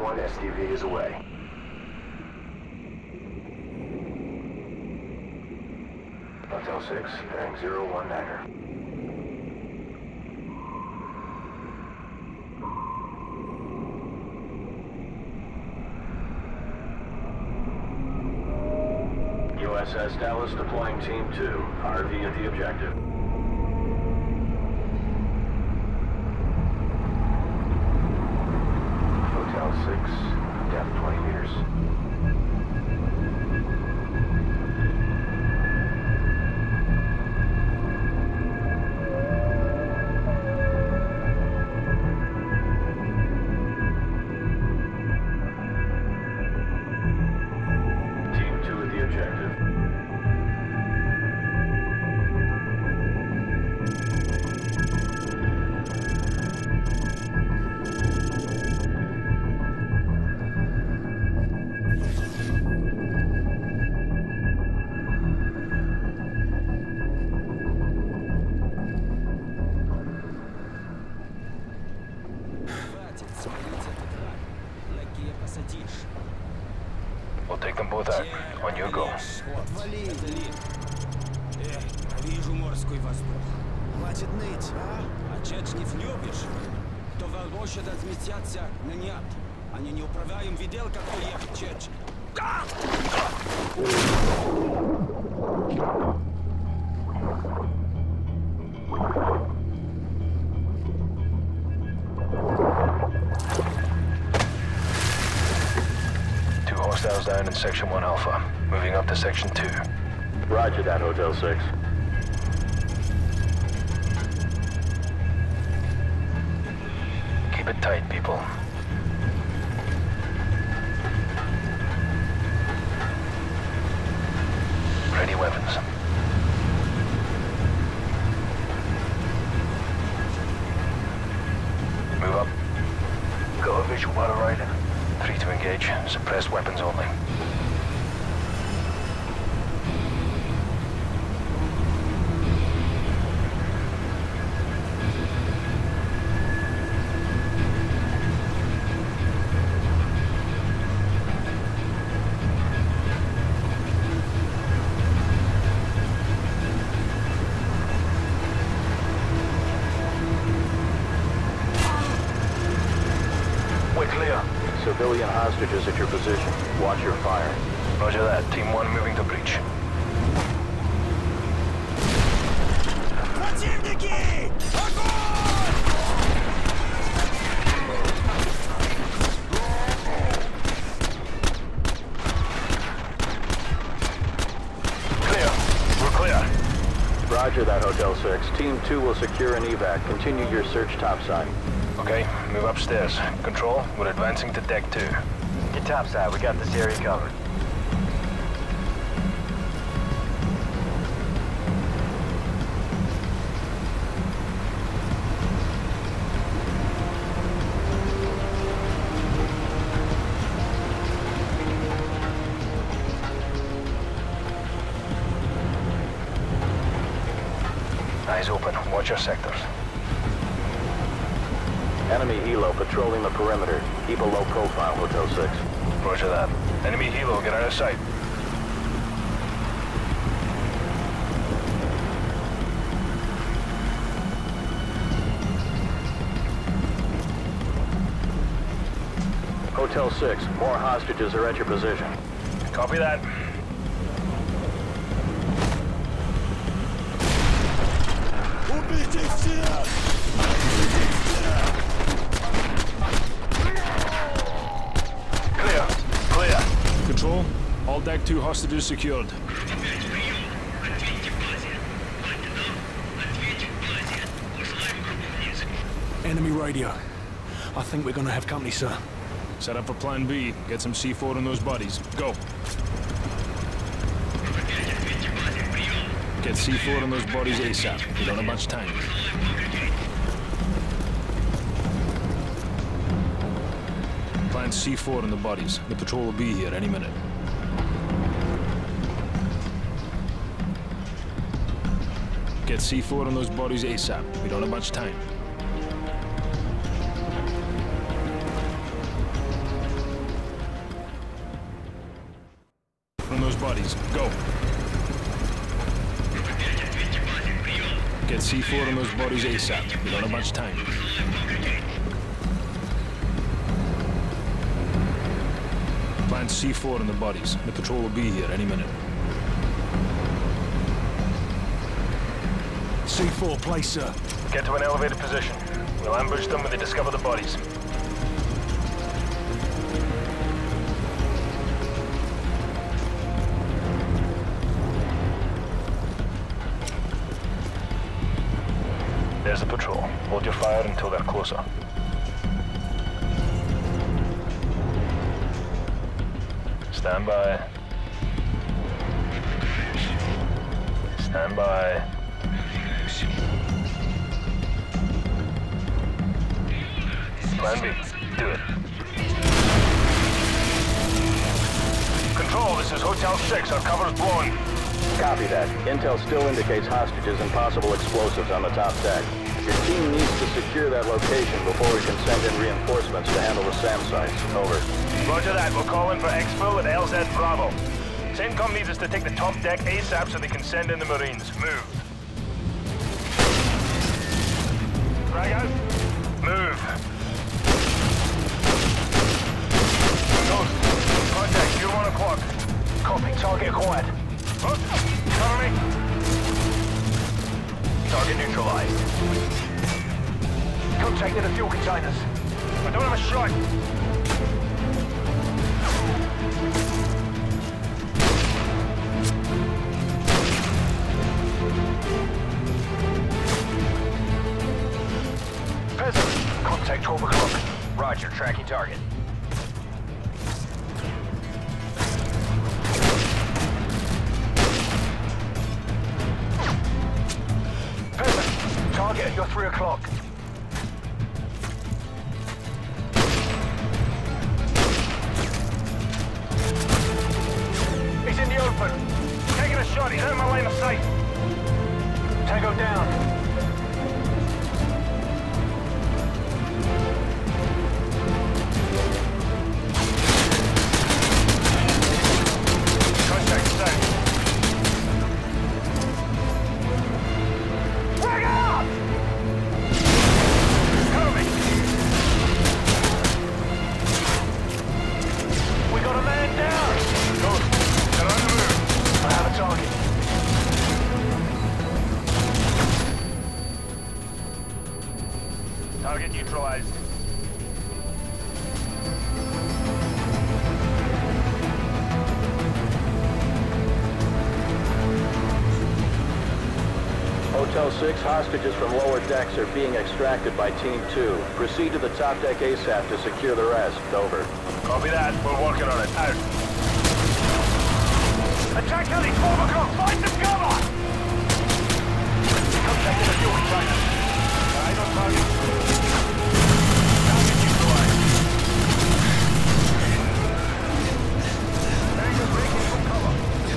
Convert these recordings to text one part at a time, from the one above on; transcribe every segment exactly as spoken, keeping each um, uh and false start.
one S T V is away. Hotel six, bearing zero one niner. U S S Dallas deploying Team two. R V at the objective. Hotel six, depth twenty meters. Team two at the objective. We'll take them both out. On you go. Вижу морской воздух. Хватит ныть, а? А чечнев любишь? То волбоща разместятся на нет. Они не управляем видел, как уехать чеч. Hostiles down in Section one Alpha. Moving up to Section two. Roger that, Hotel six. Keep it tight, people. Ready weapons. Move up. Got a visual battle right. Three to engage. Suppressed weapons only. We're clear. Civilian hostages at your position. Watch your fire. Roger that. Team one moving to breach. Противники! Clear. We're clear. Roger that, Hotel six. Team two will secure an evac. Continue your search topside. Okay, move upstairs. Control, we're advancing to deck two. Get topside, we got this area covered. Eyes open, watch your sectors. Enemy helo patrolling the perimeter. Keep a low profile, Hotel six. Roger that. Enemy helo, get out of sight. Hotel six, more hostages are at your position. Copy that. Убейте всех! Clear. Clear. Control, all deck two hostages secured. Enemy radio. I think we're gonna have company, sir. Set up for plan B. Get some C four on those bodies. Go. Get C four on those bodies ASAP. We don't have much time. Plant C four on the bodies. The patrol will be here any minute. Get C four on those bodies ASAP. We don't have much time. Get C four on those bodies ASAP. We don't have much time. Plant C four on the bodies. The patrol will be here any minute. C four, place, sir. Get to an elevated position. We'll ambush them when they discover the bodies. There's the patrol. Hold your fire until they're closer. Stand by. Stand by. Plan B. Do it. Control, this is Hotel six. Our cover is blown. Copy that. Intel still indicates hostages and possible explosives on the top deck. Your team needs to secure that location before we can send in reinforcements to handle the SAM sites. Over. Roger that. We'll call in for Exfil at L Z Bravo. CENTCOM needs us to take the top deck ASAP so they can send in the Marines. Move. Drag out. Move. Ghost. Contact, you one o'clock. Copy. Target acquired. Oh, cover me. Target neutralized. Contact in the fuel containers. I don't have a shot. Peasant, contact twelve o'clock. Roger, tracking target. Peasant, target at your three o'clock. He's in the open. Taking a shot, he's out of my line of sight. Tango down. Target neutralized. Hotel six, hostages from lower decks are being extracted by Team two. Proceed to the top deck ASAP to secure the rest. Over. Copy that. We're working on it. Out. Attack heli, twelve o'clock. Find some cover! Contact in the fuel container. Right on target. Target neutralized. Tango breaking from cover.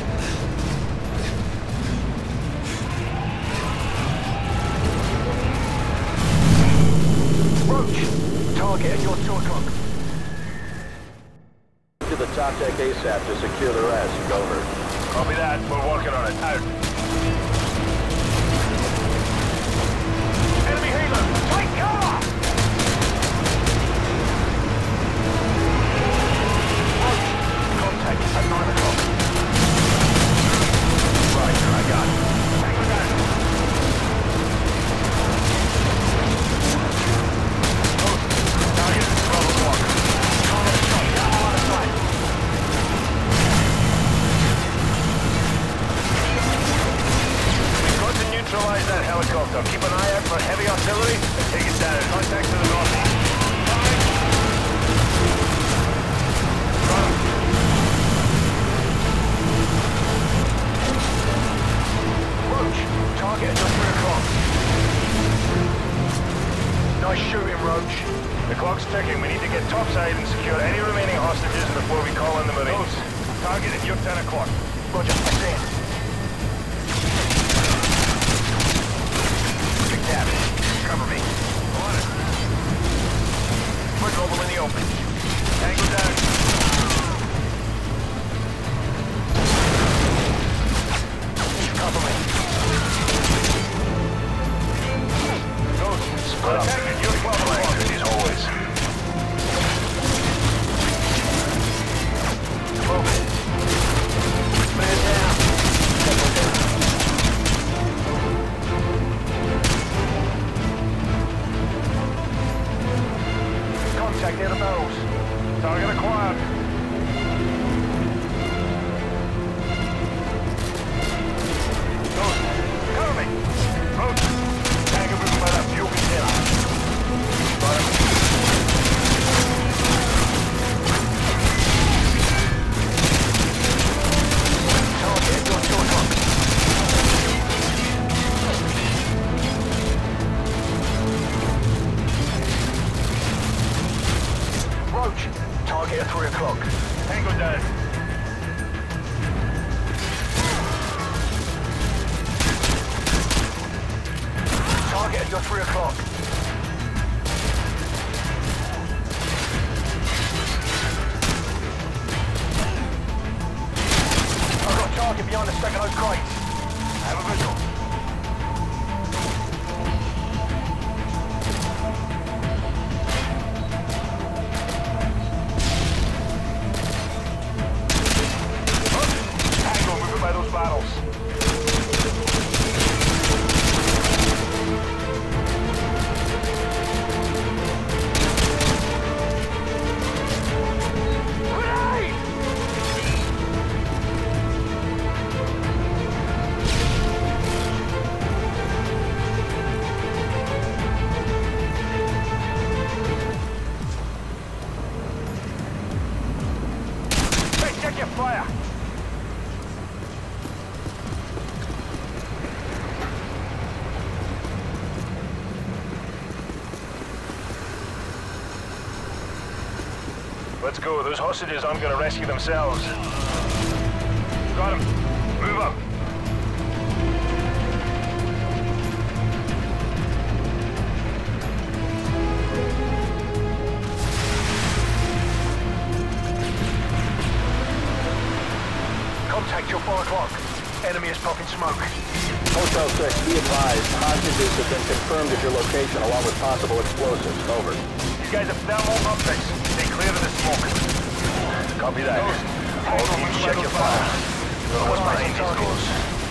Roach, target at your two o'clock. To the top deck ASAP to secure the rest. Over. Copy that. We're working on it. Out. Enemy healer! Take cover! Contact at nine o'clock. Right, I got it. Tango down. Target at twelve o'clock. Target shot. Down on the side. We've got to neutralize that helicopter. Keep an eye out for heavy artillery and take it down. Contact to the northeast. Run. Roach, target at three o'clock. Nice shooting, Roach. The clock's ticking. We need to get topside and secure any remaining hostages before we call in the Marines. Target at your ten o'clock. Roger, I see it. Big Tab, cover me. On it. We're global in the open. Tango down. Cover me. Let's go. Those hostages aren't gonna rescue themselves. Got him. Move up. Contact your four o'clock. Enemy is popping smoke. Hotel six, be advised. Hostages have been confirmed at your location along with possible explosives. Over. These guys have thermal optics. Stay clear of the smoke. Copy that. All teams check your fire. What's my aim scores?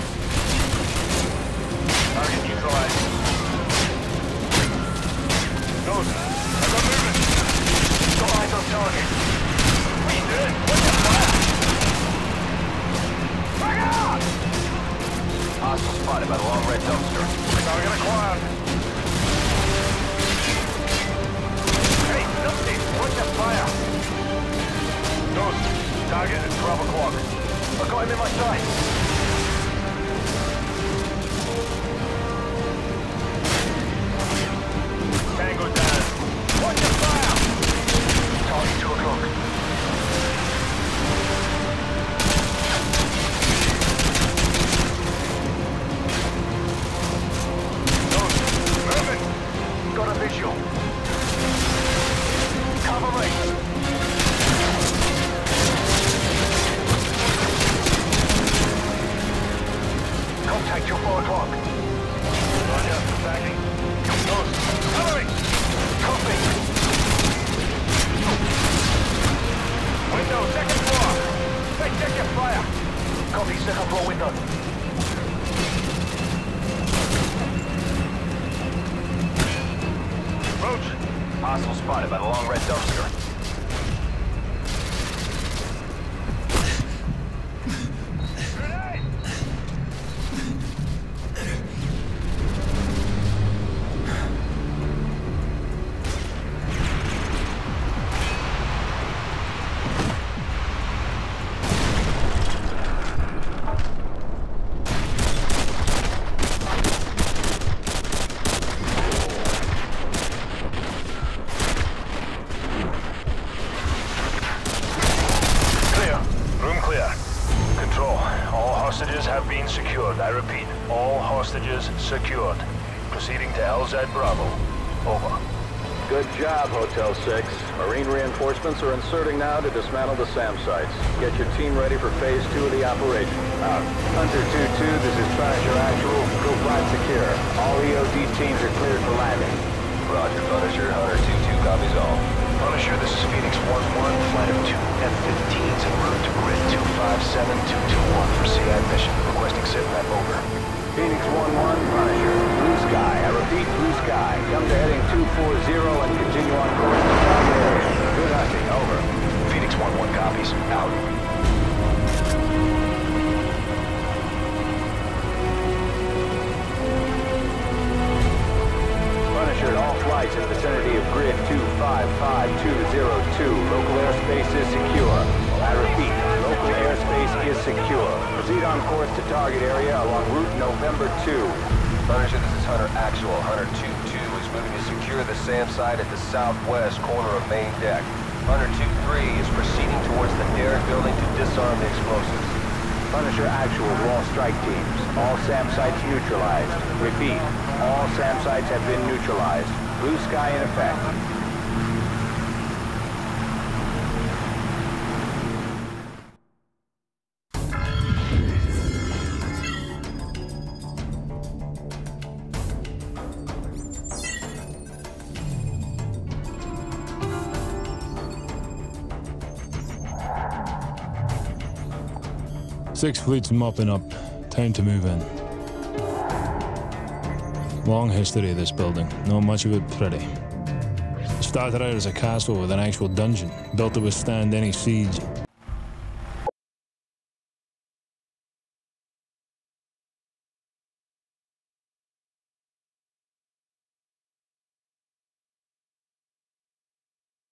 Target neutralized. Ghost, I've got movement. Got eyes on target. What are you doing? What's your fire? Back up! Hostile spotted by the long red dumpster. Target acquired. Hey, nothing. What's your fire? Ghost, target at twelve o'clock. I got him in my sight. Tango down. Watch your fire! Target two o'clock. Ghost, moving. Got a visual. Cover me. Contact your four o'clock. Roger, attacking. Ghost, cover me! Copy! Window, second floor! Hey, check your fire! Copy, second floor window. Roach! Hostile spotted by the long red dumpster. Hostages have been secured. I repeat, all hostages secured. Proceeding to L Z Bravo. Over. Good job, Hotel six. Marine reinforcements are inserting now to dismantle the SAM sites. Get your team ready for phase two of the operation. Out. Hunter two two, this is Punisher Actual. Go flight secure. All E O D teams are cleared for landing. Roger, Punisher. Hunter two two copies all. Punisher, this is Phoenix one one, flight of two F fifteens en route to grid two five seven two two one for C I mission. Requesting sitrep over. Phoenix one one, Punisher. Blue Sky. I repeat, Blue Sky. Come to heading two four zero and continue on course to target area. Good hunting. Over. Phoenix one one copies. Out. Punisher, all flights in the vicinity of grid two five five two zero two. Local airspace is secure. I repeat, local airspace is secure. Proceed on course to target area along route November two. Punisher, this is Hunter Actual. Hunter two two is moving to secure the SAM site at the southwest corner of main deck. Hunter two three is proceeding towards the Derrick building to disarm the explosives. Punisher Actual to all strike teams. All SAM sites neutralized. Repeat, all SAM sites have been neutralized. Blue Sky in effect. Six fleets mopping up. Time to move in. Long history of this building. Not much of it pretty. It started out as a castle with an actual dungeon, built to withstand any siege.